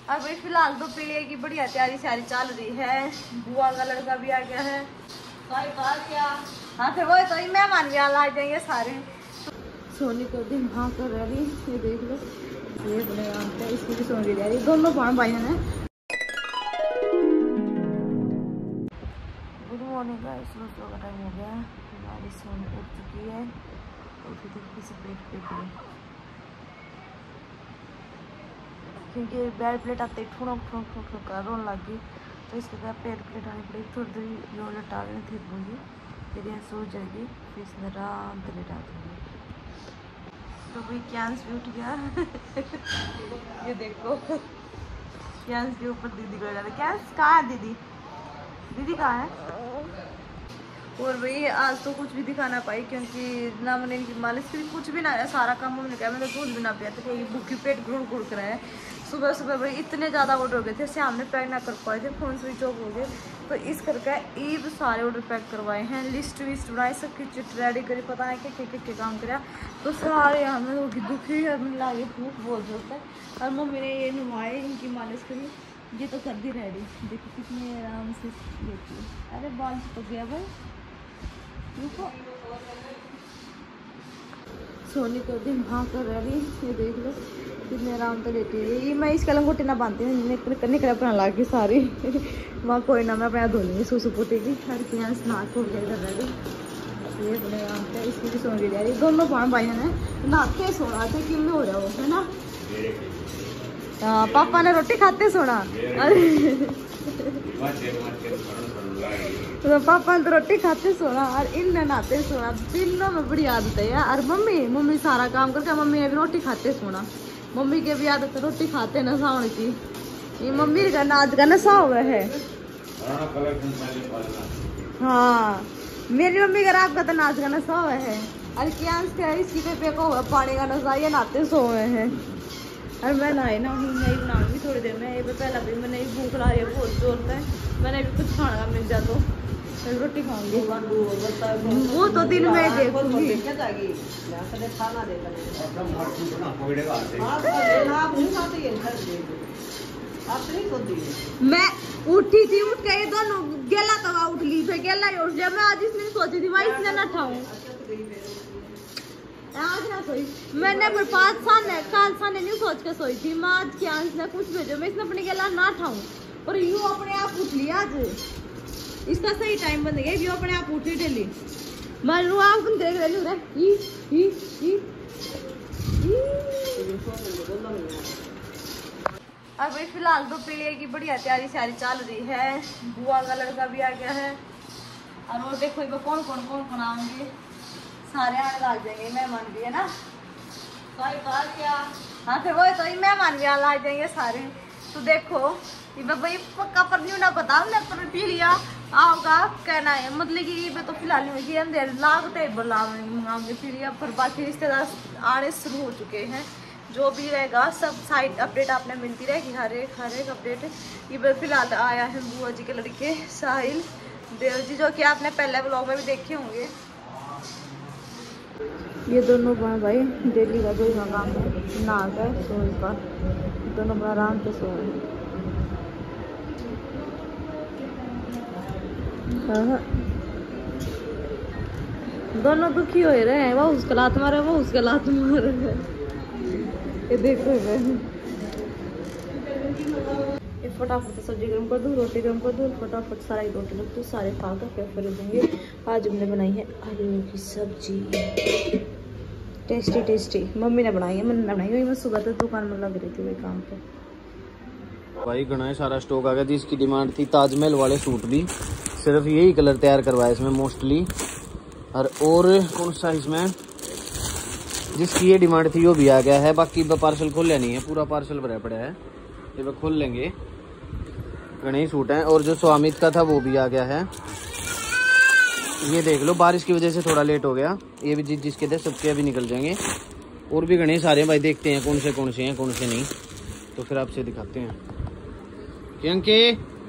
और भाई फिलहाल तो पीलिए की बढ़िया तैयारी सारी चल रही है। बुआ का लड़का भी आ गया है। हाँ फिर वो तो ही मेहमान भी आ जाएंगे सारे। सोनी को दिन हाँ कर रही, ये देख लो, ये बने पे इसकी भी सोनी जा रही, दोनों बहन भाई हैं। गुड मॉर्निंग का सुबह का टाइम हो गया है। हमारी सोनी उठ चुकी है और फिर से पेट पे क्योंकि बेड प्लेट आते ही ठुणक ठुणक ठुणक ठुणक कर रोने लग गई, तो इसके बाद पेट प्लेट आनी पड़ी। थोड़ी देर यो लटा देनी थी दूँगी, फिर यहाँ सो जाएगी, फिर इसमें आराम से लेटा दूँगी। तो भाई कैंस भी उठ गया। ये देखो कैंस के ऊपर दीदी को लगा। कैंस कहाँ है दीदी? दीदी कहाँ है? और भाई आज तो कुछ भी दिखा ना पाई क्योंकि ना मैंने इनकी मालिश की, कुछ भी ना, सारा काम हमने किया। मैंने दूध भी ना पिया था, भूखी पेट गुड़ गुड़ कर है। सुबह सुबह भाई इतने ज़्यादा ऑर्डर हो गए थे, शाम में पैक ना कर पाए थे, फ़ोन स्विच ऑफ हो गए, तो इस करके ईब सारे ऑर्डर पैक करवाए हैं। लिस्ट विस्ट बनाई, सबकी चिट रेडी करी, पता है क्या काम कराया, तो सारे हमें होगी दुखी है, हमें लागे भूख बहुत जोर है। और मम्मी ने ये नुमाए इनकी मालिश करी, ये तो कर दी रेडी। देखो कितने आराम से लेती है। अरे बाल चिपक गया भाई। सोनी को दिन हाँ कर रही, ये देख लो कितने आराम से लेटी है। ये मैं इसका लंगोटी ना बांधती हूँ, निकल अपना ला के सारी। वहाँ कोई ना, मैं अपना धो लूँगी सूसू पोटी की। हर के यहाँ स्नान हो गया इधर रही, ये बड़े आराम से इसकी भी सोनी जा रही। दोनों बहन भाई हैं नहाते सोना थे, क्यों हो रहा हो है ना। हाँ पापा ने रोटी खाते सोना। तो पापा तो रोटी खाते सोना और इन नहाते सोना, तीनों में बड़ी आदत है यार। और मम्मी सारा काम करके, मम्मी ने भी रोटी खाते सोना। मम्मी के भी आदत है रोटी खाते न सोने की। ये मम्मी का नाच का नशा हुआ है। हाँ मेरी मम्मी का रात का तो नाच का नशा हुआ है। और क्या इसकी पे को हुआ पानी का नशा, ये नहाते सो हुए हैं। और मैं नहाई ना हूँ, मैं बनाऊंगी थोड़ी देर में। ये पहला भी मैंने भूख ला रही है बहुत जोर से, मैंने भी कुछ खाना मिल जा तो रोटी खाऊंगी। वो तो दिन में देखूंगी। मैं उठी थी, उठ के ये दोनों गेला तो उठ ली, फिर गेला ही उठ गया। मैं आज इसने सोची थी मैं इसने ना खाऊं, आज ना सोई। मैंने काल साने नहीं सोच के सोई थी मैं आज क्या इसने कुछ भेजो, मैं इसने अपने गेला ना खाऊं। और यू अपने आप उठ लिया, आज इसका सही टाइम बन गया। यू अपने आप उठी डेली, मैं आप देख रही हूँ। और भाई फिलहाल तो पीलिए की बढ़िया तैयारी सारी चल रही है। बुआ का लड़का भी आ गया है। और वो देखो कौन कौन आएंगे, सारे आने लग जाएंगे, मेहमान भी है ना। हाँ फिर वो तो ही मेहमान भी आ जाएंगे सारे। तो देखो भाई पक्का पर नहीं ना पता, पर पी लिया आओगा कहना है, मतलब कि तो फिलहाल नहीं अंधेर लागते बुलाओगे पी लिया। पर बाकी रिश्तेदार आने शुरू हो चुके हैं। जो भी रहेगा सब साइड अपडेट आपने मिलती रहेगी, हर एक अपडेट। ये फिलहाल आया है बुआ जी के लड़के साहिल देव जी, जो कि आपने पहले व्लॉग में भी देखे होंगे। ये दोनों बहन भाई डेली का जो काम है, नहा कर सोने का, दोनों बड़ा आराम से सो रहे हैं। दोनों दुखी हो रहे हैं, वो उसका लात मारे, वो उसका लात मारे। ये देखो ये फटाफट सब्जी गर्म कर दूँ, रोटी गर्म कर दूँ, फटाफट सारा ही रोटी रख दूँ, सारे खा कर फिर कर देंगे। आज हमने बनाई है आलू की सब्जी, टेस्टी। मम्मी ने बनाई है, मैंने बनाई है। मैं सुबह तक दुकान में लग रही थी वही काम पे। भाई घना सारा स्टॉक आ गया। जिसकी डिमांड थी ताजमहल वाले सूट भी, सिर्फ यही कलर तैयार करवाया इसमें मोस्टली। और कौन सा इसमें जिसकी ये डिमांड थी वो भी आ गया है। बाकी पार्सल खोला नहीं है, पूरा पार्सल भरा पड़ा है, ये खोल लेंगे। घने सूट हैं। और जो स्वामित का था वो भी आ गया है। ये देख लो, बारिश की वजह से थोड़ा लेट हो गया। ये भी जिसके थे सबके अभी निकल जाएंगे। और भी घने सारे भाई, देखते हैं कौन से हैं कौन से नहीं, तो फिर आपसे दिखाते हैं। क्योंकि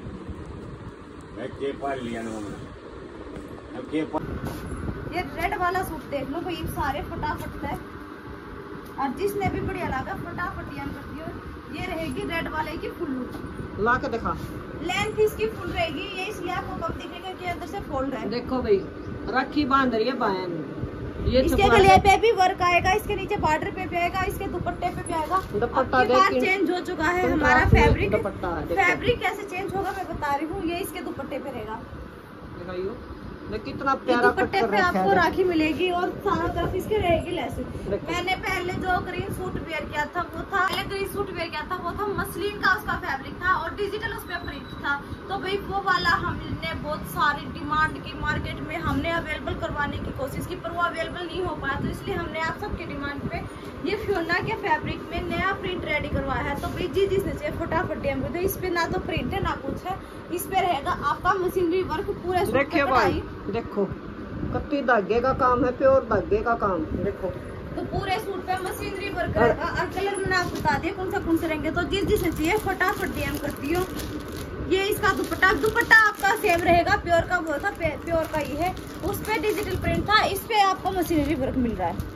ये रेड वाला सूट देख लो भाई, सारे फटाफट है। और जिसने भी बढ़िया लगा फटाफट यान कर दियो। ये रहेगी रेड वाले की फुल लुक। ला के दिखा। लेंथ इसकी फुल रहेगी, ये इसलिए आपको कम दिखेगा कि अंदर से फोल्ड है। देखो भाई राखी बांध रही है बहन। ये इसके गले पे भी वर्क आएगा, इसके नीचे बॉर्डर पे भी आएगा, इसके दुपट्टे पे भी आएगा। दुपट्टा चेंज हो चुका है हमारा फैब्रिक। दुपट्टा फैब्रिक कैसे चेंज होगा मैं बता रही हूँ, ये इसके दुपट्टे पे रहेगा। दिखाइयो कितना प्यारा दुपट्टे पे आपको राखी मिलेगी और चारों तरफ इसके रहेगी लेस। मैंने पहले जो ग्रीन सूट वेयर किया था वो था, वो था मसलिन का उसका फैब्रिक था और डिजिटल उस पर प्रिंट था। तो भाई वो वाला हमने बहुत सारी डिमांड की, मार्केट में हमने अवेलेबल करवाने की कोशिश की पर वो अवेलेबल नहीं हो पाया। तो इसलिए हमने आप सबके डिमांड पे ये फ्योना के फैब्रिक में नया प्रिंट रेडी करवाया है। तो भाई जी जिसने चाहिए फटाफट डीएम कर दो। इस पे ना तो प्रिंट है ना कुछ है, इस पे रहेगा आपका मशीनरी वर्क पूरे सूट पे कढ़ाई। देखो कत्ती धागे का काम है, प्योर धागे का काम। देखो तो पूरे सूट पे मशीनरी वर्क रहेगा और कलर मैंने आपको बता दिया कौन से रहेंगे। तो जिसने चाहिए फटाफट डीएम करती हो। ये इसका दुपट्टा आपका सेम रहेगा, प्योर का वो था, प्योर का ही है। उस पे डिजिटल प्रिंट था, इस पे आपको मशीनरी वर्क मिल रहा है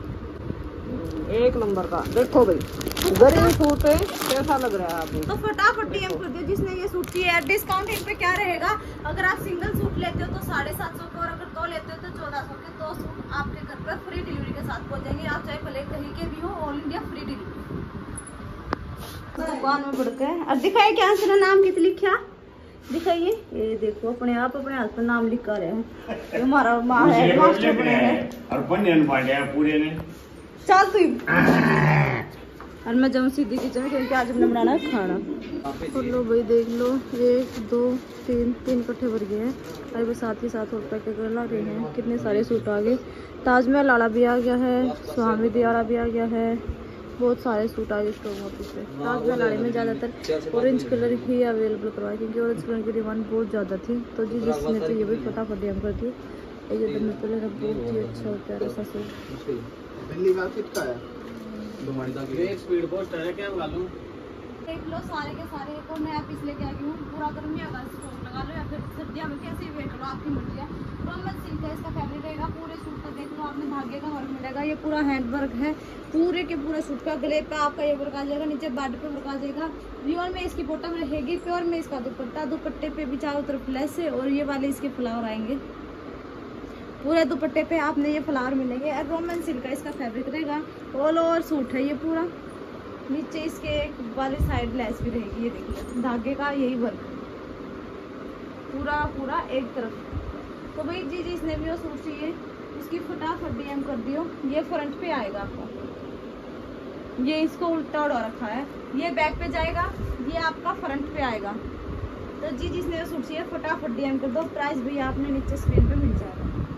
एक नंबर का। देखो भाई गरीब सूट है, कैसा लग रहा है आपको? तो फटाफट डीएम कर दो जिसने ये सूट चाहिए। डिस्काउंट इन पे क्या रहेगा, अगर आप सिंगल सूट लेते हो तो 750 का और अगर 2 लेते हो तो 1400 के 2 सूट आपके घर पर फ्री डिलीवरी के साथ पहुंच जाएंगे। आप चाहे भले कहीं के भी हो, ऑल इंडिया फ्री डिलीवरी। दुकान में बढ़ गए और दिखाइए क्या तेरा नाम कित लिखा दिखाइए। ये देखो अपने आप अपने हाथ पर नाम लिखा रहे हैं। हमारा मास्टर बने हैं और बनियान बांटे पूरे ने। चल तू और मैं जाऊँ सीधी किचन में क्योंकि आज हमने बनाना है खाना। और लो भाई देख लो 1 2 3 इकट्ठे भर गए हैं। अरे साथ ही साथ और पैकेट ला रहे हैं। कितने सारे सूट आ गए। ताजमहल आला भी आ गया है, स्वामी दियारा भी आ गया है, बहुत सारे सूट आ गए स्टॉक ऑफिस से। ताजमहल आले में ज़्यादातर ऑरेंज कलर ही अवेलेबल करवाए क्योंकि ऑरेंज कलर की डिमांड बहुत ज़्यादा थी। तो जिसने चाहिए भाई फटाफट डीएम कर दिए। ये तो मतलब बहुत ही अच्छा और प्यारा सा सूट। पहली बार कितना है एक स्पीड पोस्ट है क्या मालूम। देख लो सारे के सारे को मैं आप इसलिए क्या हूँ पूरा गर्मी का स्टॉक लगा लो या फिर सर्दियों में कैसे वेट करो, आपकी मर्जी है। रोमन सिल्क का इसका फैब्रिक रहेगा। पूरे सूट का देख लो आपने धागे का वर्क मिलेगा। ये पूरा हैंड वर्क है पूरे के पूरे सूट का। गले पे आपका ये वर्क आ जाएगा, नीचे बॉर्डर पे वर्क आ जाएगा। रियल में इसकी बॉटम रहेगी, प्योर में इसका दुपट्टा। दुपट्टे पे भी चारों तरफ लेस है और ये वाले इसके फ्लावर आएंगे। पूरे दुपट्टे पे आपने ये फ्लावर मिलेंगे। और रोमन सिल्क का इसका फैब्रिक रहेगा। ऑल ओवर सूट है ये पूरा। नीचे इसके एक वाली साइड लेस भी रहेगी। ये देखिए धागे का यही वर्क पूरा एक तरफ। तो भाई जी जिसने भी वो सूट चाहिए उसकी फटाफट डीएम कर दियो। ये फ्रंट पे आएगा आपका, ये इसको उल्टा उड़ा रखा है, ये बैक पे जाएगा, ये आपका फ्रंट पे आएगा। तो जी जिसने वो सूट चाहिए फटाफट डीएम कर दो। प्राइस भी आपने नीचे स्क्रीन पे मिल जाएगा।